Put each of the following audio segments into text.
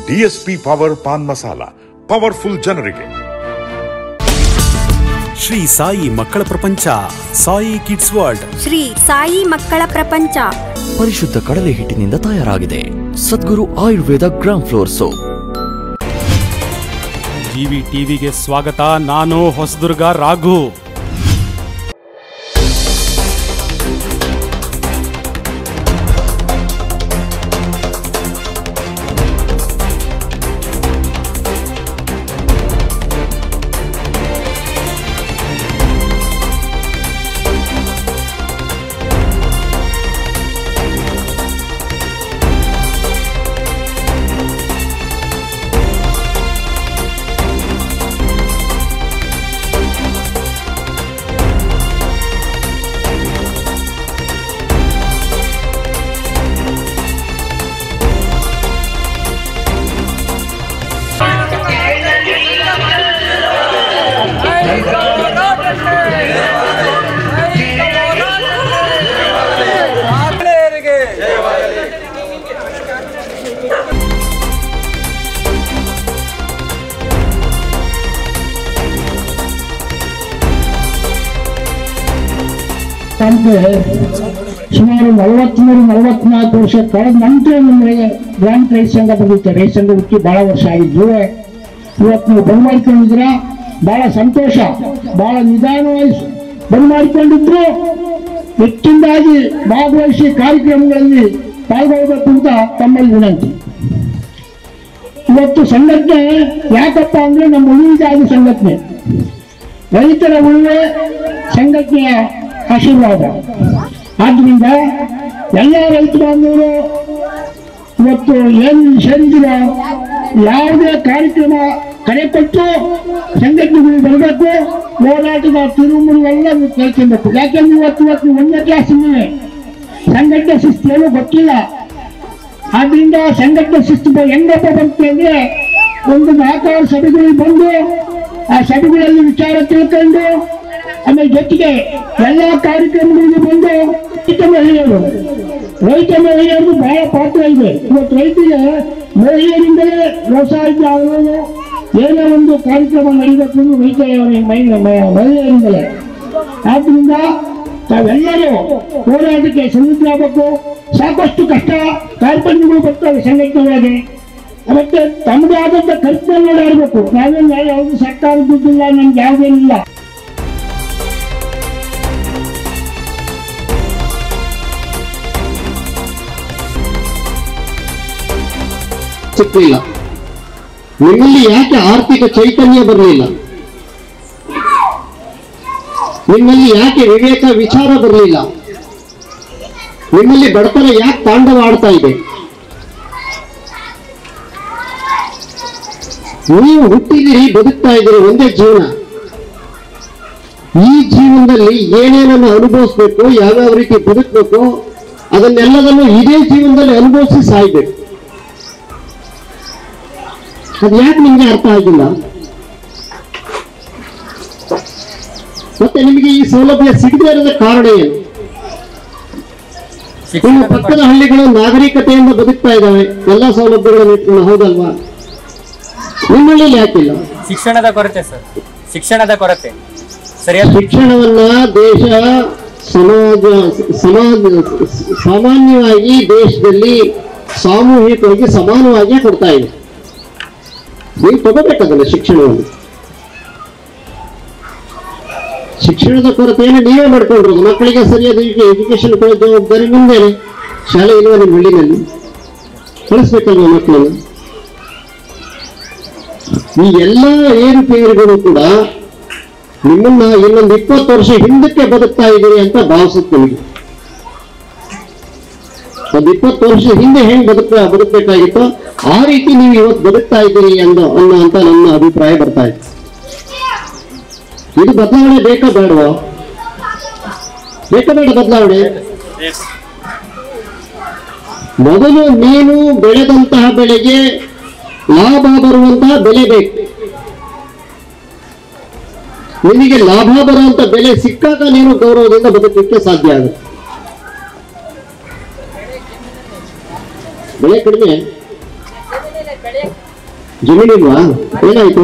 DSP power pan masala, powerful ಜನರಿಗೆ. ಶ್ರೀ ಸಾಯಿ ಮಕ್ಕಳ ಪ್ರಪಂಚ, ಸಾಯಿ ಕಿಡ್ಸ್ ವರ್ಲ್ಡ್. ಶ್ರೀ ಸಾಯಿ ಮಕ್ಕಳ ಪ್ರಪಂಚ ಪರಿಶುದ್ಧ ಕಡಲೆ ಹಿಟ್ಟಿನಿಂದ ತಯಾರಾಗಿದೆ. Sadguru Ayurveda gram flour soap. GV ಟಿವಿಗೆ ಸ್ವಾಗತ. ನಾನು ಹೊಸದುರ್ಗ ರಾಘು. ಸುಮಾರು 43-44 ವರ್ಷ ಕಳೆದ ನಂತರ ನಮಗೆ ಗ್ರಾಂಟ್ ರೈತ ಸಂಘ ಬಂದಿತ್ತು. ರೈತ ಸಂಘ ಹುಟ್ಟಿ ಬಹಳ ವರ್ಷ ಆಗಿದ್ದು. ಇವತ್ತು ನೀವು ಬಂದ್ ಮಾಡಿಕೊಂಡಿದ್ರ ಬಹಳ ಸಂತೋಷ. ಬಹಳ ನಿಧಾನವಾಗಿ ಬಂದ್ ಮಾಡಿಕೊಂಡಿದ್ರು ಹೆಚ್ಚಿನದಾಗಿ ಭಾಗವಹಿಸಿ ಕಾರ್ಯಕ್ರಮಗಳಲ್ಲಿ ಪಾಲ್ಗೊಳ್ಳಬೇಕು ಅಂತ ತಮ್ಮಲ್ಲಿ ವಿನಂತಿ. ಇವತ್ತು ಸಂಘಟನೆ ಯಾಕಪ್ಪ ಅಂದ್ರೆ ನಮ್ಮ ಉಳಿವಿಗಾಗಿ ಸಂಘಟನೆ, ರೈತರ ಉಳಿವೆ ಸಂಘಟನೆಯ ಆಶೀರ್ವಾದ. ಆದ್ರಿಂದ ಎಲ್ಲ ರೈತ ಬಾಂಧವರು ಇವತ್ತು ಏನು ಸೇರಿದಿರೋ ಯಾವುದೇ ಕಾರ್ಯಕ್ರಮ ಕರೆಕೊಟ್ಟು ಸಂಘಟನೆಗಳು ಬರಬೇಕು, ಹೋರಾಟದ ತಿರುಮುರು ಎಲ್ಲ ಕೇಳ್ಕೊಬೇಕು. ಯಾಕೆಂದ್ರೆ ಇವತ್ತು ಒಂದೇ ಕ್ಲಾಸಿನ ಸಂಘಟನೆ ಶಿಸ್ತು ಏನೂ ಗೊತ್ತಿಲ್ಲ. ಆದ್ರಿಂದ ಸಂಘಟನೆ ಶಿಸ್ತು ಹೆಂಗಪ್ಪ ಬರುತ್ತೆ ಅಂದ್ರೆ ಒಂದು 4 ಸಭೆಗಳಿಗೆ ಬಂದು ಆ ಸಭೆಗಳಲ್ಲಿ ವಿಚಾರ ತಿಳ್ಕೊಂಡು ಆಮೇಲೆ ಜೊತೆಗೆ ಎಲ್ಲ ಕಾರ್ಯಕ್ರಮಗಳಿಗೆ ಬಂದು ರೈತ ಮಹಿಳೆಯರಿಗೂ ಬಹಳ ಪಾತ್ರ ಇದೆ. ಇವತ್ತು ರೈತರಿಗೆ ಮಹಿಳೆಯರಿಂದಲೇ ವ್ಯವಸಾಯಕ್ಕೆ ಆಗೋದು ಏನೋ ಒಂದು ಕಾರ್ಯಕ್ರಮ ನಡೀಬೇಕು ರೈತ ಮಹಿಳೆಯರಿಂದಲೇ. ಆದ್ರಿಂದ ತಾವೆಲ್ಲರೂ ಹೋರಾಟಕ್ಕೆ ಸನ್ನಿಧರಾಗಬೇಕು. ಸಾಕಷ್ಟು ಕಷ್ಟ ಕಾರ್ಪಣ್ಯಗಳು ಬರ್ತವೆ ಸಂಘಟನೆಗಳಿಗೆ. ಮತ್ತೆ ತಮ್ಮದೇ ಆದಂತ ಖರ್ಚನ್ನು ಓಡಾಡಬೇಕು. ನಾವೇನು ಯಾವುದು ಸರ್ಕಾರ ದುಡ್ಡಿಲ್ಲ, ನಮ್ಗೆ ಯಾವುದೇನಿಲ್ಲ. ಸಿಕ್ಕಲಿಲ್ಲ. ನಿಮ್ಮಲ್ಲಿ ಯಾಕೆ ಆರ್ಥಿಕ ಚೈತನ್ಯ ಬರಲಿಲ್ಲ? ನಿಮ್ಮಲ್ಲಿ ಯಾಕೆ ವಿವೇಕ ವಿಚಾರ ಬರಲಿಲ್ಲ? ನಿಮ್ಮಲ್ಲಿ ಬಡತನ ಯಾಕೆ ತಾಂಡವ ಆಡ್ತಾ ಇದೆ? ನೀವು ಹುಟ್ಟಿದಿರಿ, ಬದುಕ್ತಾ ಇದ್ದೀರಿ, ಒಂದೇ ಜೀವನ. ಈ ಜೀವನದಲ್ಲಿ ಏನೇನನ್ನು ಅನುಭವಿಸ್ಬೇಕು, ಯಾವ್ಯಾವ ರೀತಿ ಬದುಕಬೇಕು, ಅದನ್ನೆಲ್ಲದನ್ನು ಇದೇ ಜೀವನದಲ್ಲಿ ಅನುಭವಿಸಿ ಸಾಯ್ಬೇಕು. ಅದು ಯಾಕೆ ನಿಮ್ಗೆ ಅರ್ಥ ಆಗಿಲ್ಲ? ಮತ್ತೆ ನಿಮಗೆ ಈ ಸೌಲಭ್ಯ ಸಿಗದೇ ಇರೋದ ಕಾರಣ ಏನು? ನಿಮ್ಮ ಪಕ್ಕದ ಹಳ್ಳಿಗಳು ನಾಗರಿಕತೆಯಿಂದ ಬದುಕ್ತಾ ಇದ್ದಾವೆ, ಎಲ್ಲ ಸೌಲಭ್ಯಗಳನ್ನು ಇಟ್ಕೊಂಡು, ಹೌದಲ್ವಾ? ನಿಮ್ಮಲ್ಲಿ ಯಾಕಿಲ್ಲ? ಶಿಕ್ಷಣದ ಕೊರತೆ ಸರ್, ಶಿಕ್ಷಣದ ಕೊರತೆ. ಸರಿಯಾದ ಶಿಕ್ಷಣವನ್ನ ದೇಶ ಸಾಮಾನ್ಯವಾಗಿ ದೇಶದಲ್ಲಿ ಸಾಮೂಹಿಕವಾಗಿ ಸಮಾನವಾಗಿ ಕೊಡ್ತಾ ಇದೆ. ನೀವು ತಗೋಬೇಕದಲ್ಲ ಶಿಕ್ಷಣವನ್ನು. ಶಿಕ್ಷಣದ ಕೊರತೆಯನ್ನು ನೀವೇ ಮಾಡ್ಕೊಂಡಿರೋದು. ಮಕ್ಕಳಿಗೆ ಸರಿಯಾದ ಎಜುಕೇಶನ್ ಕೊಡೋ ಜವಾಬ್ದಾರಿ ನಿಮ್ದೇನೆ. ಶಾಲೆ ಇರುವ ನಿಮ್ಮ ಹಳ್ಳಿನಲ್ಲಿ ಕಳಿಸ್ಬೇಕಲ್ವ ಮಕ್ಕಳನ್ನು. ಈ ಎಲ್ಲ ಏರುಪೇರುಗಳು ಕೂಡ ನಿಮ್ಮನ್ನ ಇನ್ನೊಂದು 20 ವರ್ಷ ಹಿಂದಕ್ಕೆ ಬದುಕ್ತಾ ಇದ್ದೀರಿ ಅಂತ ಭಾವಿಸುತ್ತೆ ನಿಮಗೆ. ಒಂದು 20 ವರ್ಷ ಹಿಂದೆ ಹೆಂಗ್ ಬದುಕಬೇಕಾಗಿತ್ತೋ ಆ ರೀತಿ ನೀವು ಇವತ್ತು ಬದುಕ್ತಾ ಇದ್ದೀರಿ ಅನ್ನೋಂತ ನನ್ನ ಅಭಿಪ್ರಾಯ ಬರ್ತಾ ಇದೆ. ಇದು ಬದಲಾವಣೆ ಬೇಕಾ ಬೇಡವೋ? ಬೇಕಾ ಬೇಡ ಬದಲಾವಣೆ? ಮೊದಲು ನೀನು ಬೆಳೆದಂತಹ ಬೆಳೆಗೆ ಲಾಭ ಬರುವಂತಹ ಬೆಲೆ ಬೇಕು. ನಿನಗೆ ಲಾಭ ಬರುವಂತ ಬೆಲೆ ಸಿಕ್ಕಾಗ ನೀನು ಗೌರವದಿಂದ ಬದುಕಲಿಕ್ಕೆ ಸಾಧ್ಯ ಆಗುತ್ತೆ. ಬೆಲೆ ಕಡಿಮೆ ಜಮೀನಿಲ್ವಾ? ಏನಾಯ್ತು?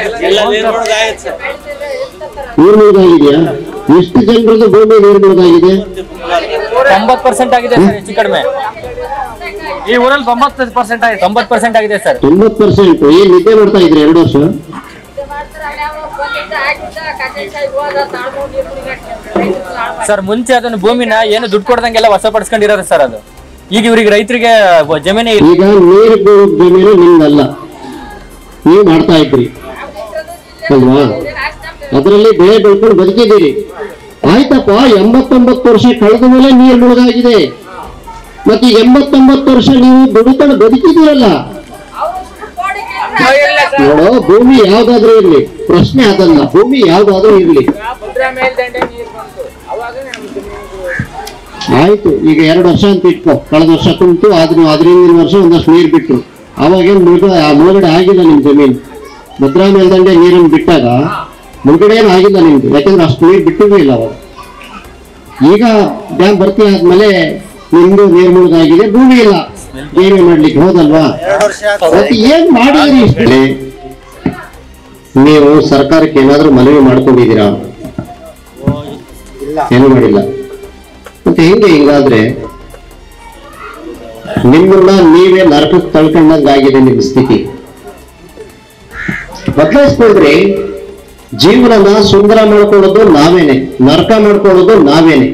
ನೀರು ಮುಳುಗಾಗಿದೆಯಾ? ಎಷ್ಟು ಜನರದ್ದು ಭೂಮಿ ನೀರು ಮುಳುಗಾಗಿದೆ? 90% ಆಗಿದೆ ಸರ್, ಹೆಚ್ಚು ಕಡಿಮೆ. ಈ ಊರಲ್ಲಿ 90% ಆಗಿದೆ. 90% ಆಗಿದೆ ಸರ್. 90%. ಏನ್ ನಿದ್ದೆ ಮಾಡ್ತಾ ಇದ್ರಿ 2 ವರ್ಷ? ಸರ್ ಮುಂಚೆ ಅದನ್ನ ಭೂಮಿನ ಏನು ದುಡ್ಡು ಕೊಡ್ದಂಗೆಲ್ಲ ವಶಪಡಿಸ್ಕೊಂಡಿರೋದು ಸರ್. ಅದು ಈಗ ಇವ್ರಿಗೆ ರೈತರಿಗೆ ಜಮೀನು ಈಗ ನೀರು ಜಮೀನು ನಿಮ್ದಲ್ಲ, ನೀವು ಮಾಡ್ತಾ ಇದ್ರಿ ಅಲ್ವಾ? ಅದರಲ್ಲಿ ಬೆಳೆ ಬೆಳ್ಕೊಂಡು ಬದುಕಿದ್ದೀರಿ. ಆಯ್ತಪ್ಪ, 89 ವರ್ಷ ಕಳೆದ ಮೇಲೆ ನೀರು ಮುಳುಗಾಗಿದೆ. ಮತ್ತೆ 89 ವರ್ಷ ನೀವು ದುಡ್ಕೊಂಡು ಬದುಕಿದ್ದೀರಲ್ಲ. ನೋಡೋ, ಭೂಮಿ ಯಾವ್ದಾದ್ರೂ ಇರ್ಲಿ, ಪ್ರಶ್ನೆ ಅದಲ್ಲ. ಭೂಮಿ ಯಾವ್ದಾದ್ರೂ ಇರ್ಲಿ, ಆಯ್ತು. ಈಗ 2 ವರ್ಷ ಅಂತ ಇಟ್ಕೋ, ಕಳೆದ ವರ್ಷ ತುಂಬಿತು, ಅದ್ರಿಂದ ವರ್ಷ ಒಂದಷ್ಟು ನೀರು ಬಿಟ್ರು. ಅವಾಗೇನು ಮುಳುಗಡೆ ಆಗಿಲ್ಲ ನಿಮ್ ಜಮೀನು. ಭದ್ರಾ ಮೇಲ್ದಂಡೆ ನೀರನ್ನು ಬಿಟ್ಟಾಗ ಮುಳುಗಡೆ ಏನು ಆಗಿಲ್ಲ ನಿಮ್ದು, ಯಾಕಂದ್ರೆ ಅಷ್ಟು ನೀರು ಬಿಟ್ಟಿಗೂ ಇಲ್ಲ ಅವಾಗ. ಈಗ ಡ್ಯಾಮ್ ಭರ್ತಿ ಆದ್ಮೇಲೆ ನಿಮ್ದು ನೀರು ಮುಳುಗಾಗಿದೆ, ಭೂಮಿ ಇಲ್ಲ, ಏನು ಮಾಡ್ಲಿಕ್ಕೆ ಹೋದಲ್ವಾ? ಮತ್ತೆ ಏನ್ ಮಾಡಿದ್ರಿ ಇಷ್ಟೇ? ನೀವು ಸರ್ಕಾರಕ್ಕೆ ಏನಾದ್ರೂ ಮನವಿ ಮಾಡ್ಕೊಂಡಿದ್ದೀರಾ? ಏನು ಮಾಡಿಲ್ಲ. ಮತ್ತೆ ಹೆಂಗೆ ಹಿಂಗಾದ್ರೆ? ನಿಮ್ಮನ್ನ ನೀವೇ ನರಕಕ್ಕೆ ತಳ್ಕೊಂಡಂಗಾಗಿದೆ ನಿಮ್ಮ ಸ್ಥಿತಿ. ಬದಲಾಯಿಸ್ಕೊಳ್ರಿ. ಜೀವನನ ಸುಂದರ ಮಾಡ್ಕೊಳ್ಳೋದು ನಾವೇನೆ, ನರಕ ಮಾಡ್ಕೊಳ್ಳೋದು ನಾವೇನೆ.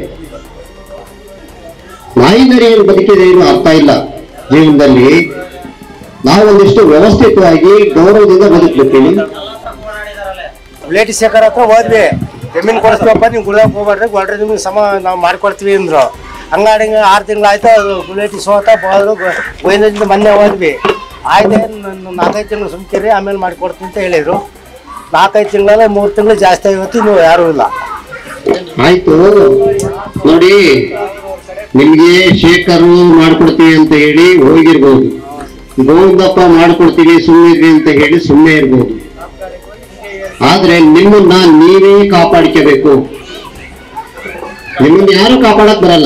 ನಾಯಿನರಿಯಲ್ಲಿ ಬದುಕಿದೆ ಏನು ಅರ್ಥ ಇಲ್ಲ. ಜೀವನದಲ್ಲಿ ನಾವೊಂದಿಷ್ಟು ವ್ಯವಸ್ಥಿತವಾಗಿ ಗೌರವದಿಂದ ಬದುಕ್ಬಿಡ್ತೀವಿ. ಲೇಟಿ ಶೇಖರ್ ಹತ್ರ ಹೋದ್ವಿ, ಜಮೀನು ಕೊಡಿಸ್ತೀವಪ್ಪ, ನೀವು ಗುಳಕ್ಕೆ ಹೋಗ್ಬೇಡ್ರಿ, ಗೊಳ್ರಿ ನಿಮ್ಗೆ ಸಮ ನಾವು ಮಾಡ್ಕೊಡ್ತೀವಿ ಅಂದ್ರು. ಹಂಗಾಡಿ 6 ತಿಂಗಳಾಯ್ತು, ಗುಲೇಟಿ ಸೋತ ಹೋದ್ರು. ಗೋವಿಂದದಿಂದ ಮೊನ್ನೆ ಹೋದ್ವಿ, ಆಯ್ತು 4-5 ತಿಂಗಳು ಸುಮ್ಕಿರಿ, ಆಮೇಲೆ ಮಾಡಿಕೊಡ್ತೀನಿ ಅಂತ ಹೇಳಿದ್ರು. 4-5 ತಿಂಗಳಲ್ಲಿ 3 ತಿಂಗಳು ಜಾಸ್ತಿ ಆಗಿತ್ತು, ನೀವು ಯಾರೂ ಇಲ್ಲ. ಆಯ್ತು ನೋಡಿ, ನಿಮ್ಗೆ ಶೇಖರ್ ಮಾಡ್ಕೊಡ್ತೀವಿ ಅಂತ ಹೇಳಿ ಹೋಗಿರ್ಬೋದು, ಗೋವಿಂದಪ್ಪ ಮಾಡ್ಕೊಡ್ತೀವಿ ಸುಮ್ಮನೆ ಅಂತ ಹೇಳಿ ಸುಮ್ಮನೆ ಇರ್ಬೋದು. ಆದ್ರೆ ನಿಮ್ಮನ್ನ ನೀವೇ ಕಾಪಾಡ್ಕೋಬೇಕು. ನಿಮ್ಮನ್ನ ಯಾರು ಕಾಪಾಡಕ್ ಬರಲ್ಲ.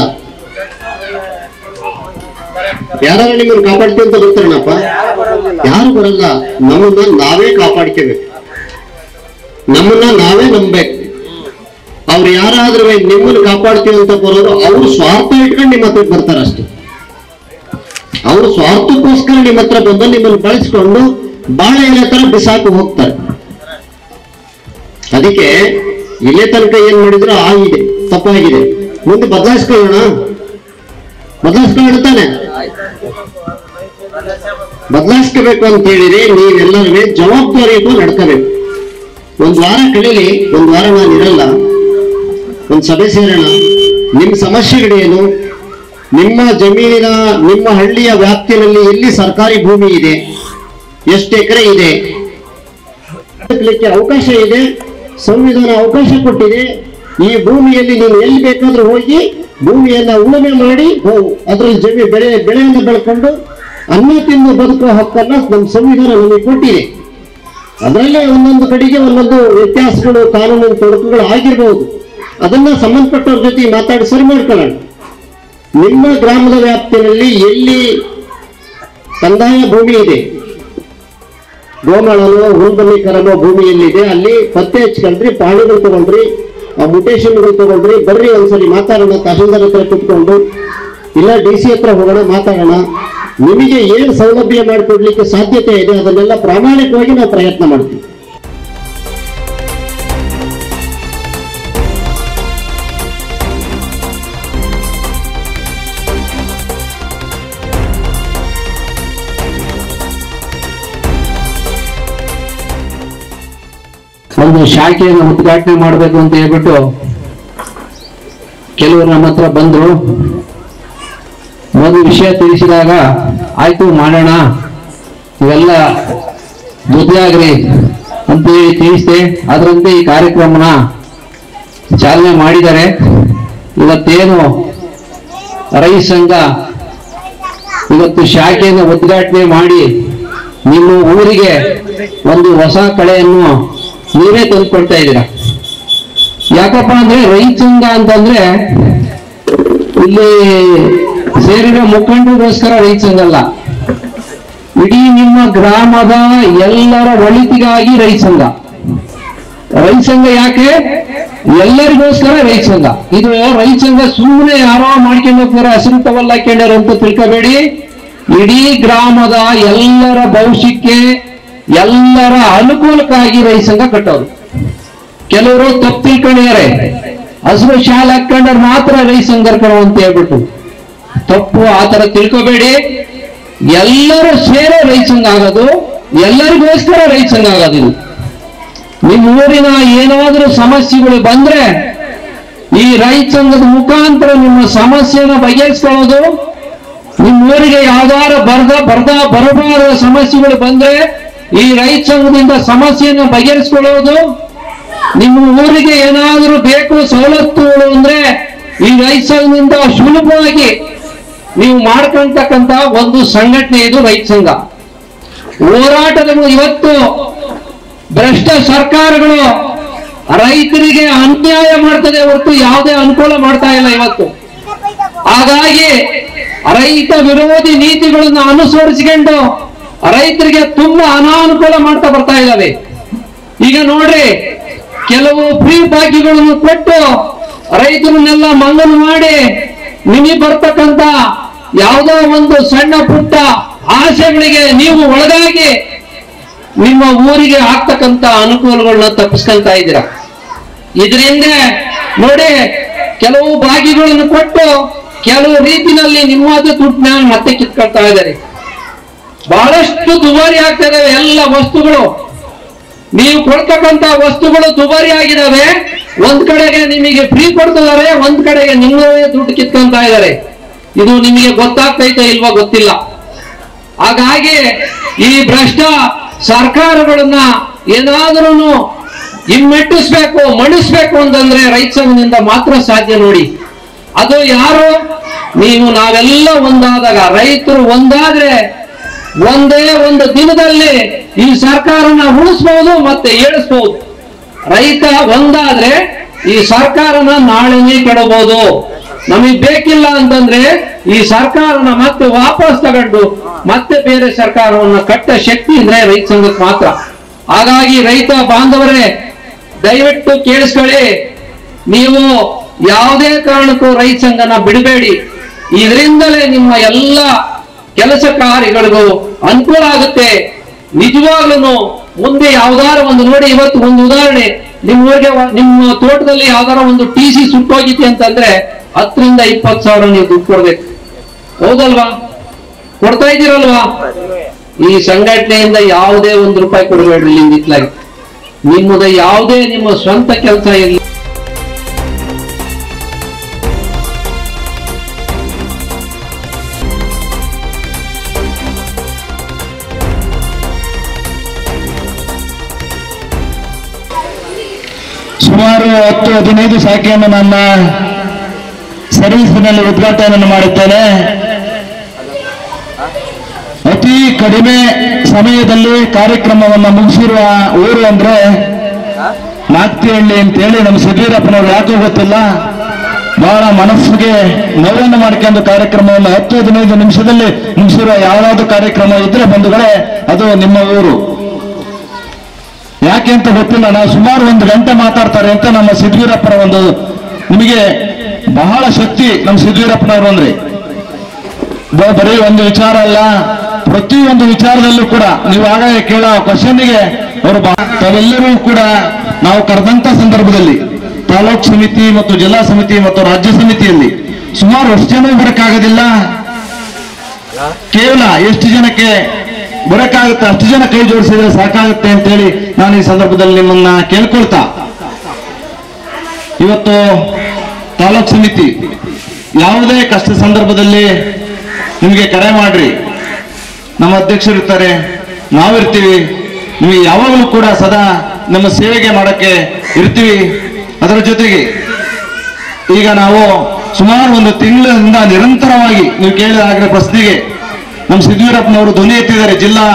ಯಾರು ನಿಮ್ಮನ್ನ ಕಾಪಾಡ್ತೀವಿ ಅಂತ ಗೊತ್ತಿರಣಪ್ಪ? ಯಾರು ಬರಲ್ಲ. ನಮ್ಮನ್ನ ನಾವೇ ಕಾಪಾಡ್ಕೋಬೇಕು, ನಮ್ಮನ್ನ ನಾವೇ ನಂಬಬೇಕು. ಅವ್ರು ಯಾರಾದ್ರೂ ನಿಮ್ಮನ್ನು ಕಾಪಾಡ್ತೀವಿ ಅಂತ ಬರೋರು ಅವ್ರು ಸ್ವಾರ್ಥ ಇಟ್ಕೊಂಡು ನಿಮ್ಮ ಹತ್ರ ಬರ್ತಾರ ಅಷ್ಟೇ. ಅವ್ರು ಸ್ವಾರ್ಥಕ್ಕೋಸ್ಕರ ನಿಮ್ಮ ಹತ್ರ ಬಂದು ನಿಮ್ಮನ್ನು ಬಳಸ್ಕೊಂಡು ಬಾಳೆ ಎಲೆ ತರ ಬಿಸಾಕು ಹೋಗ್ತಾರೆ. ಅದಕ್ಕೆ ಇಲ್ಲೇ ತನಕ ಏನ್ ಮಾಡಿದ್ರು ಆಗಿದೆ, ತಪ್ಪಾಗಿದೆ. ಮುಂದೆ ಬದಲಾಯಿಸ್ಕೊಳ್ಳೋಣ, ಬದಲಾಯಿಸ್ಕೊಳ್ಳುತ್ತಾನೆ. ಬದಲಾಯಿಸ್ಕೋಬೇಕು ಅಂತ ಹೇಳಿದ್ರೆ ನೀವೆಲ್ಲರೂ ಜವಾಬ್ದಾರಿಯನ್ನು ನಡ್ಕೋಬೇಕು. 1 ವಾರ ಕಳೀಲಿ, 1 ವಾರ ನಾನು ಇರಲ್ಲ, ಒಂದು ಸಭೆ ಸೇರೋಣ. ನಿಮ್ಮ ಸಮಸ್ಯೆಗಳೇನು, ನಿಮ್ಮ ಜಮೀನಿನ, ನಿಮ್ಮ ಹಳ್ಳಿಯ ವ್ಯಾಪ್ತಿಯಲ್ಲಿ ಎಲ್ಲಿ ಸರ್ಕಾರಿ ಭೂಮಿ ಇದೆ, ಎಷ್ಟು ಎಕರೆ ಇದೆ, ಅವಕಾಶ ಇದೆ, ಸಂವಿಧಾನ ಅವಕಾಶ ಕೊಟ್ಟಿದೆ. ಈ ಭೂಮಿಯಲ್ಲಿ ನೀವು ಎಲ್ಲಿ ಬೇಕಾದ್ರೂ ಹೋಗಿ ಭೂಮಿಯನ್ನ ಉಳುಮೆ ಮಾಡಿ ಅದ್ರಲ್ಲಿ ಬೆಳೆಯನ್ನು ಬೆಳ್ಕೊಂಡು ಅನ್ನ ತಿಂದು ಬದುಕುವ ಹಕ್ಕನ್ನ ನಮ್ಮ ಸಂವಿಧಾನ ನಮಗೆ ಕೊಟ್ಟಿದೆ. ಅದರಲ್ಲೇ ಒಂದೊಂದು ಕಡೆಗೆ ಒಂದೊಂದು ವ್ಯತ್ಯಾಸಗಳು, ಕಾನೂನಿನ ತೊಡಕುಗಳು ಆಗಿರ್ಬೋದು. ಅದನ್ನ ಸಂಬಂಧಪಟ್ಟವ್ರ ಜೊತೆ ಮಾತಾಡಿ ಸರಿ ಮಾಡ್ಕೊಳ್ಳೋಣ. ನಿಮ್ಮ ಗ್ರಾಮದ ವ್ಯಾಪ್ತಿಯಲ್ಲಿ ಎಲ್ಲಿ ಕಂದಾಯ ಭೂಮಿ ಇದೆ, ಗೋಮಾಳನೋ ಹುಲ್ಬನ್ನಿಕರನೋ ಭೂಮಿ ಎಲ್ಲಿದೆ ಅಲ್ಲಿ ಪತ್ತೆ ಹಚ್ಕೊಂಡ್ರಿ, ಪಾಣಿಗಳು ತಗೊಂಡ್ರಿ, ಮುಟೇಶನ್ಗಳು ತಗೊಂಡ್ರಿ, ಬರ್ರಿ ಒಂದ್ಸರಿ ಮಾತಾಡೋಣ. ತಹಶೀಲ್ದಾರ್ ಹತ್ರ ಕುತ್ಕೊಂಡು ಇಲ್ಲ DC ಹತ್ರ ಹೋಗೋಣ, ಮಾತಾಡೋಣ. ನಿಮಗೆ ಏನು ಸೌಲಭ್ಯ ಮಾಡಿಕೊಡ್ಲಿಕ್ಕೆ ಸಾಧ್ಯತೆ ಇದೆ ಅದನ್ನೆಲ್ಲ ಪ್ರಾಮಾಣಿಕವಾಗಿ ನಾವು ಪ್ರಯತ್ನ ಮಾಡ್ತೀವಿ. ಒಂದು ಶಾಖೆಯನ್ನು ಉದ್ಘಾಟನೆ ಮಾಡಬೇಕು ಅಂತ ಹೇಳ್ಬಿಟ್ಟು ಕೆಲವರು ನಮ್ಮ ಹತ್ರ ಬಂದ್ರು. ಒಂದು ವಿಷಯ ತಿಳಿಸಿದಾಗ ಆಯ್ತು ಮಾಡೋಣ, ಇವೆಲ್ಲ ದುಡ್ಡಾಗ್ರಿ ಅಂತ ಹೇಳಿ ತಿಳಿಸಿದೆ. ಅದರಂತೆ ಈ ಕಾರ್ಯಕ್ರಮನ ಚಾಲನೆ ಮಾಡಿದ್ದಾರೆ. ಇವತ್ತೇನು ರೈತ ಸಂಘ ಇವತ್ತು ಶಾಖೆಯನ್ನು ಉದ್ಘಾಟನೆ ಮಾಡಿ ನಿಮ್ಮ ಊರಿಗೆ ಒಂದು ಹೊಸ ಕಳೆಯನ್ನು ನೀವೇ ತಂದುಕೊಡ್ತಾ ಇದ್ದೀರಾ. ಯಾಕಪ್ಪ ಅಂದ್ರೆ ರೈತ ಸಂಘ ಅಂತಂದ್ರೆ ಇಲ್ಲಿ ಸೇರಿರೋ ಮುಖಂಡರಿಗೋಸ್ಕರ ರೈತ ಸಂಘ ಅಲ್ಲ, ಇಡೀ ನಿಮ್ಮ ಗ್ರಾಮದ ಎಲ್ಲರ ಒಳಿತಿಗಾಗಿ ರೈತ ಸಂಘ. ರೈತ ಸಂಘ ಯಾಕೆ? ಎಲ್ಲರಿಗೋಸ್ಕರ ರೈತ ಸಂಘ. ಇದು ರೈತ ಸಂಘ ಸುಮ್ಮನೆ ಯಾರೋ ಮಾಡ್ಕೊಂಡು ಹೋಗ್ತಾರೆ, ಹಸಿರು ಟವಲ್ ಹಾಕ್ಕೊಂಡಾರ ಅಂತ ತಿಳ್ಕೋಬೇಡಿ. ಇಡೀ ಗ್ರಾಮದ ಎಲ್ಲರ ಭವಿಷ್ಯಕ್ಕೆ, ಎಲ್ಲರ ಅನುಕೂಲಕ್ಕಾಗಿ ರೈತ ಸಂಘ ಕಟ್ಟೋರು. ಕೆಲವರು ತಪ್ಪು ತಿಳ್ಕೊಂಡಿದ್ದಾರೆ, ಹಸಿರು ಶಾಲೆ ಹಾಕೊಂಡ್ರೆ ಮಾತ್ರ ರೈತ ಸಂಘ ಅಂತ ಹೇಳ್ಬಿಟ್ಟು. ತಪ್ಪು, ಆತರ ತಿಳ್ಕೋಬೇಡಿ. ಎಲ್ಲರೂ ಸೇರೋ ರೈತ ಸಂಘ ಆಗೋದು, ಎಲ್ಲರಿಗೋಸ್ಕರ ರೈತ ಸಂಘ ಆಗೋದಿಲ್ಲ. ನಿಮ್ಮ ಊರಿನ ಏನಾದ್ರೂ ಸಮಸ್ಯೆಗಳು ಬಂದ್ರೆ ಈ ರೈತ ಸಂಘದ ಮುಖಾಂತರ ನಿಮ್ಮ ಸಮಸ್ಯೆನ ಬಗೆಹರಿಸ್ಕೊಳ್ಳೋದು. ನಿಮ್ಮ ಊರಿಗೆ ಯಾವ್ದಾರ ಬರಬಾರದ ಸಮಸ್ಯೆಗಳು ಬಂದ್ರೆ ಈ ರೈತ ಸಂಘದಿಂದ ಸಮಸ್ಯೆನ ಬಗೆಹರಿಸ್ಕೊಳ್ಳೋದು. ನಿಮ್ಮ ಊರಿಗೆ ಏನಾದ್ರೂ ಬೇಕು ಸವಲತ್ತುಗಳು ಅಂದ್ರೆ ಈ ರೈತ ಸಂಘದಿಂದ ಸುಲಭವಾಗಿ ನೀವು ಮಾಡ್ಕೊಳ್ತಕ್ಕಂತ ಒಂದು ಸಂಘಟನೆ ಇದು ರೈತ ಸಂಘ. ಹೋರಾಟದ ಇವತ್ತು ಭ್ರಷ್ಟ ಸರ್ಕಾರಗಳು ರೈತರಿಗೆ ಅನ್ಯಾಯ ಮಾಡ್ತದೆ ಹೊರತು ಯಾವುದೇ ಅನುಕೂಲ ಮಾಡ್ತಾ ಇಲ್ಲ ಇವತ್ತು. ಹಾಗಾಗಿ ರೈತ ವಿರೋಧಿ ನೀತಿಗಳನ್ನು ಅನುಸರಿಸಿಕೊಂಡು ರೈತರಿಗೆ ತುಂಬಾ ಅನಾನುಕೂಲ ಮಾಡ್ತಾ ಬರ್ತಾ ಇದ್ದಾವೆ. ಈಗ ನೋಡ್ರಿ, ಕೆಲವು ಫ್ರೀ ಬಾಕಿಗಳನ್ನು ಕೊಟ್ಟು ರೈತರನ್ನೆಲ್ಲ ಮಂಗನ ಮಾಡಿ ನಿಮಗೆ ಬರ್ತಕ್ಕಂತ ಯಾವುದೋ ಒಂದು ಸಣ್ಣ ಪುಟ್ಟ ಆಸೆಗಳಿಗೆ ನೀವು ಒಳಗಾಗಿ ನಿಮ್ಮ ಊರಿಗೆ ಆಗ್ತಕ್ಕಂತ ಅನುಕೂಲಗಳನ್ನ ತಪ್ಪಿಸ್ಕೊಂತ ಇದ್ದೀರಾ. ಇದರಿಂದ ನೋಡಿ, ಕೆಲವು ಭಾಗಿಗಳನ್ನು ಕೊಟ್ಟು ಕೆಲವು ರೀತಿಯಲ್ಲಿ ನಿಮ್ಮದೇ ದುಡ್ಡನ್ನ ಮತ್ತೆ ಕಿತ್ಕೊಳ್ತಾ ಇದ್ದಾರೆ. ಬಹಳಷ್ಟು ದುಬಾರಿ ಆಗ್ತಾ ಇದಾವೆ ಎಲ್ಲ ವಸ್ತುಗಳು. ನೀವು ಕೊಡ್ತಕ್ಕಂತ ವಸ್ತುಗಳು ದುಬಾರಿ ಆಗಿದಾವೆ. ಒಂದ್ ಕಡೆಗೆ ನಿಮಗೆ ಫ್ರೀ ಕೊಡ್ತಿದ್ದಾರೆ, ಒಂದ್ ಕಡೆಗೆ ನಿಮ್ಮದೇ ದುಡ್ಡು ಕಿತ್ಕೊಂತ ಇದ್ದಾರೆ. ಇದು ನಿಮಗೆ ಗೊತ್ತಾಗ್ತೈತೆ ಇಲ್ವಾ ಗೊತ್ತಿಲ್ಲ. ಹಾಗಾಗಿ ಈ ಭ್ರಷ್ಟ ಸರ್ಕಾರಗಳನ್ನ ಏನಾದ್ರೂ ಹಿಮ್ಮೆಟ್ಟಿಸ್ಬೇಕು, ಮಣಿಸ್ಬೇಕು ಅಂತಂದ್ರೆ ರೈತ ಸಂಘದಿಂದ ಮಾತ್ರ ಸಾಧ್ಯ. ನೋಡಿ, ಅದು ಯಾರು? ನೀವು ನಾವೆಲ್ಲ ಒಂದಾದಾಗ, ರೈತರು ಒಂದಾದ್ರೆ ಒಂದೇ ಒಂದು ದಿನದಲ್ಲಿ ಈ ಸರ್ಕಾರನ ಉಳಿಸ್ಬಹುದು ಮತ್ತೆ ಏಳಿಸಬಹುದು. ರೈತ ಒಂದಾದ್ರೆ ಈ ಸರ್ಕಾರನ ನಾಳೆನೇ ಕೆಡಬಹುದು. ನಮಗ್ ಬೇಕಿಲ್ಲ ಅಂತಂದ್ರೆ ಈ ಸರ್ಕಾರನ ಮತ್ತೆ ವಾಪಸ್ ತಗೊಂಡು ಮತ್ತೆ ಬೇರೆ ಸರ್ಕಾರವನ್ನ ಕಟ್ಟ ಶಕ್ತಿ ಅಂದ್ರೆ ರೈತ ಸಂಘಕ್ಕೆ ಮಾತ್ರ. ಹಾಗಾಗಿ ರೈತ ಬಾಂಧವರೇ, ದಯವಿಟ್ಟು ಕೇಳಿಸ್ಕೊಳ್ಳಿ. ನೀವು ಯಾವುದೇ ಕಾರಣಕ್ಕೂ ರೈತ ಸಂಘನ ಬಿಡಬೇಡಿ. ಇದರಿಂದಲೇ ನಿಮ್ಮ ಎಲ್ಲ ಕೆಲಸ ಕಾರ್ಯಗಳಿಗೂ ಅನುಕೂಲ ಆಗುತ್ತೆ. ನಿಜವಾಗ್ಲೂ ಮುಂದೆ ಯಾವ್ದಾರ ಒಂದು ನೋಡಿ, ಇವತ್ತು ಒಂದು ಉದಾಹರಣೆ, ನಿಮ್ಮೂರಿಗೆ ನಿಮ್ಮ ತೋಟದಲ್ಲಿ ಯಾವ್ದಾರ ಒಂದು TC ಸುಟ್ಟೋಗಿತಿ ಅಂತಂದ್ರೆ 10,000 to 20,000 ನೀವು ದುಡ್ಡು ಕೊಡ್ಬೇಕು. ಹೌದಲ್ವಾ? ಕೊಡ್ತಾ ಇದ್ದೀರಲ್ವಾ? ಈ ಸಂಘಟನೆಯಿಂದ ಯಾವುದೇ ₹1 ಕೊಡಬೇಡ್ರಿ. ಇತ್ಲಾಗಿ ನಿಮ್ಮದ ಯಾವುದೇ ನಿಮ್ಮ ಸ್ವಂತ ಕೆಲಸ ಇರಲಿ, ಸುಮಾರು 10-15 ಶಾಖೆಯನ್ನು ನನ್ನ ಸರ್ವಿಸ್ನಲ್ಲಿ ಉದ್ಘಾಟನೆಯನ್ನು ಮಾಡುತ್ತೇನೆ. ಅತಿ ಕಡಿಮೆ ಸಮಯದಲ್ಲಿ ಕಾರ್ಯಕ್ರಮವನ್ನು ಮುಗಿಸಿರುವ ಊರು ಅಂದ್ರೆ ನಾಗ್ತಿಹಳ್ಳಿ ಅಂತೇಳಿ ನಮ್ಮ ಸಿದ್ದರಾಮಯ್ಯನವರು ಯಾಕೋ ಗೊತ್ತಿಲ್ಲ ಬಹಳ ಮನಸ್ಸಿಗೆ ನೋವನ್ನು ಮಾಡ್ಕೊಂಡು ಕಾರ್ಯಕ್ರಮವನ್ನು 10-15 ನಿಮಿಷದಲ್ಲಿ ಮುಗಿಸಿರುವ ಯಾವ್ದಾದ್ರು ಕಾರ್ಯಕ್ರಮ ಇದ್ರೆ ಬಂಧುಗಳೇ ಅದು ನಿಮ್ಮ ಊರು. ಯಾಕೆ ಅಂತ ಗೊತ್ತಿಲ್ಲ. ನಾವು ಸುಮಾರು 1 ಗಂಟೆ ಮಾತಾಡ್ತಾರೆ ಅಂತ ನಮ್ಮ ಸಿದ್ದರಾಮಯ್ಯರ ಒಂದು, ನಿಮಗೆ ಬಹಳ ಶಕ್ತಿ ನಮ್ಮ ಸಿದ್ದರಾಮಯ್ಯನವರು ಅಂದ್ರೆ. ಬರೀ ಒಂದು ವಿಚಾರ ಅಲ್ಲ, ಪ್ರತಿಯೊಂದು ವಿಚಾರದಲ್ಲೂ ಕೂಡ ನೀವು ಆಗಾಗ ಕೇಳೋ ಕ್ವಶನ್ಗೆ ಅವರು ತಾವೆಲ್ಲರೂ ಕೂಡ ನಾವು ಕರೆದಂತ ಸಂದರ್ಭದಲ್ಲಿ ತಾಲೂಕು ಸಮಿತಿ ಮತ್ತು ಜಿಲ್ಲಾ ಸಮಿತಿ ಮತ್ತು ರಾಜ್ಯ ಸಮಿತಿಯಲ್ಲಿ ಸುಮಾರು ಎಷ್ಟು ಜನ ಬರಕ್ಕಾಗೋದಿಲ್ಲ, ಕೇವಲ ಎಷ್ಟು ಜನಕ್ಕೆ ಬರಕ್ಕಾಗುತ್ತೆ ಅಷ್ಟು ಜನ ಕೈ ಜೋಡಿಸಿದ್ರೆ ಸಾಕಾಗುತ್ತೆ ಅಂತೇಳಿ ನಾನು ಈ ಸಂದರ್ಭದಲ್ಲಿ ನಿಮ್ಮನ್ನ ಕೇಳ್ಕೊಳ್ತಾ, ಇವತ್ತು ತಾಲೂಕು ಸಮಿತಿ ಯಾವುದೇ ಕಷ್ಟ ಸಂದರ್ಭದಲ್ಲಿ ನಿಮಗೆ ಕರೆ ಮಾಡ್ರಿ, ನಮ್ಮ ಅಧ್ಯಕ್ಷರು ಇರ್ತಾರೆ, ನಾವಿರ್ತೀವಿ, ನಿಮಗೆ ಯಾವಾಗಲೂ ಕೂಡ ಸದಾ ನಮ್ಮ ಸೇವೆಗೆ ಮಾಡಕ್ಕೆ ಇರ್ತೀವಿ. ಅದರ ಜೊತೆಗೆ ಈಗ ನಾವು ಸುಮಾರು 1 ತಿಂಗಳಿಂದ ನಿರಂತರವಾಗಿ ನೀವು ಕೇಳಿದ ಪ್ರಶ್ನೆಗೆ ನಮ್ಮ ಸಿದ್ದರಾಮಯ್ಯನವರು ಧ್ವನಿ ಎತ್ತಿದ್ದಾರೆ.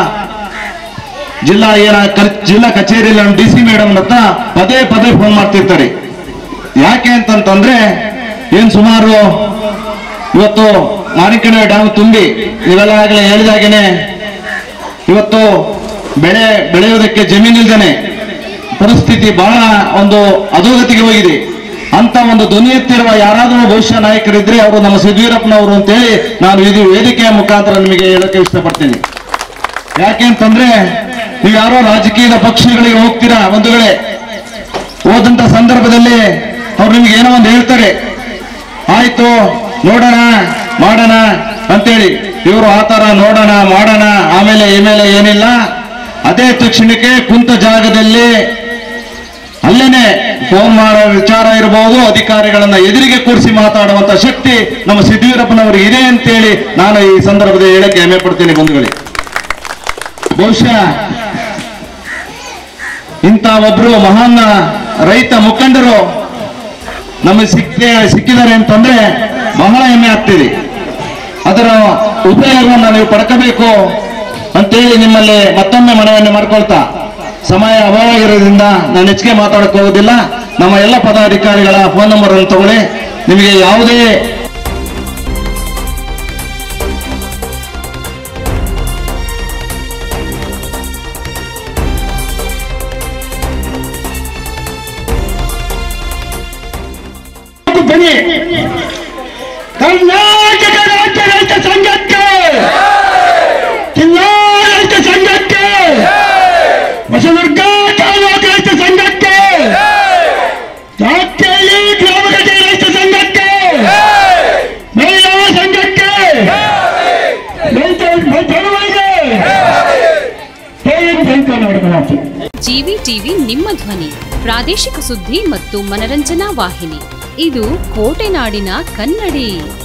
ಜಿಲ್ಲಾ ಕಚೇರಿಯಲ್ಲಿ ನಮ್ಮ DC ಮೇಡಮ್ ಹತ್ರ ಪದೇ ಪದೇ ಫೋನ್ ಮಾಡ್ತಿರ್ತಾರೆ. ಯಾಕೆ ಅಂತಂತಂದ್ರೆ ಏನ್ ಸುಮಾರು ಇವತ್ತು ಮಾರಿಕಣೆ ಡ್ಯಾಮ್ ತುಂಬಿ ನೀವೆಲ್ಲ ಆಗಲೇ ಹೇಳಿದಾಗೇನೆ ಇವತ್ತು ಬೆಳೆಯುವುದಕ್ಕೆ ಜಮೀನಿಲ್ದೇನೆ ಪರಿಸ್ಥಿತಿ ಬಹಳ ಒಂದು ಅಧೋಗತಿಗೆ ಹೋಗಿದೆ. ಅಂತ ಒಂದು ಧ್ವನಿ ಎತ್ತಿರುವ ಯಾರಾದರೂ ಭವಿಷ್ಯ ನಾಯಕರಿದ್ರೆ ಅವರು ನಮ್ಮ ಸಿದ್ದವೀರಪ್ಪನವರು ಅಂತೇಳಿ ನಾನು ಇದು ವೇದಿಕೆಯ ಮುಖಾಂತರ ನಿಮಗೆ ಹೇಳಕ್ಕೆ ಇಷ್ಟಪಡ್ತೀನಿ. ಯಾಕೆಂತಂದ್ರೆ ನೀವು ಯಾರೋ ರಾಜಕೀಯದ ಪಕ್ಷಗಳಿಗೆ ಹೋಗ್ತೀರಾ ಬಂಧುಗಳೇ, ಹೋದಂತ ಸಂದರ್ಭದಲ್ಲಿ ಅವ್ರು ನಿಮ್ಗೆ ಏನೋ ಒಂದು ಹೇಳ್ತಾರೆ, ಆಯ್ತು ನೋಡೋಣ ಮಾಡೋಣ ಅಂತೇಳಿ. ಇವರು ಆತರ ನೋಡೋಣ ಮಾಡೋಣ ಆಮೇಲೆ ಈಮೇಲೆ ಏನಿಲ್ಲ, ಅದೇ ತಕ್ಷಣಕ್ಕೆ ಕುಂತ ಜಾಗದಲ್ಲಿ ಅಲ್ಲೇನೆ ಫೋನ್ ಮಾಡೋ ವಿಚಾರ ಇರಬಹುದು, ಅಧಿಕಾರಿಗಳನ್ನ ಎದುರಿಗೆ ಕೂರಿಸಿ ಮಾತಾಡುವಂತ ಶಕ್ತಿ ನಮ್ಮ ಸಿದ್ದವೀರಪ್ಪನವರಿಗೆ ಇದೆ ಅಂತೇಳಿ ನಾನು ಈ ಸಂದರ್ಭದಲ್ಲಿ ಹೇಳಕ್ಕೆ ಹೆಮ್ಮೆ ಪಡ್ತೀನಿ ಬಂಧುಗಳೇ. ಬಹುಶಃ ಇಂಥ ಒಬ್ರು ಮಹಾನ್ ರೈತ ಮುಖಂಡರು ನಮಗೆ ಸಿಕ್ಕಿದ್ದಾರೆ ಅಂತಂದ್ರೆ ಬಹಳ ಹೆಮ್ಮೆ ಆಗ್ತಿದೆ. ಅದರ ಉಪಯೋಗವನ್ನು ನೀವು ಪಡ್ಕೋಬೇಕು ಅಂತೇಳಿ ನಿಮ್ಮಲ್ಲಿ ಮತ್ತೊಮ್ಮೆ ಮನವಿಯನ್ನು ಮಾಡ್ಕೊಳ್ತಾ, ಸಮಯ ಅಭಾವ ಇರೋದ್ರಿಂದ ನಾನು ಹೆಚ್ಚಿಗೆ ಮಾತಾಡಕ್ಕೆ ಹೋಗೋದಿಲ್ಲ. ನಮ್ಮ ಎಲ್ಲ ಪದಾಧಿಕಾರಿಗಳ ಫೋನ್ ನಂಬರ್ ಅನ್ನು ತಗೊಳ್ಳಿ. ನಿಮಗೆ ಯಾವುದೇ ಬನ್ನಿ ಕರ್ನಾಟಕ ರಾಜ್ಯ ರೈತ ಸಂಘಕ್ಕೆ, ಜಿಲ್ಲಾ ರೈತ ಸಂಘಕ್ಕೆ, ಹೊಸದುರ್ಗ ತಾಲೂಕು ರೈತ ಸಂಘಕ್ಕೆ, ದಾಖಲೆ ಗ್ರಾಮದ ರೈತ ಸಂಘಕ್ಕೆ, ಮಹಿಳಾ ಸಂಘಕ್ಕೆ, ಜಿವಿ ಟಿವಿ ನಿಮ್ಮ ಧ್ವನಿ, ಪ್ರಾದೇಶಿಕ ಸುದ್ದಿ ಮತ್ತು ಮನರಂಜನಾ ವಾಹಿನಿ. ಇದು ಕೋಟೆನಾಡಿನ ಕನ್ನಡಿ.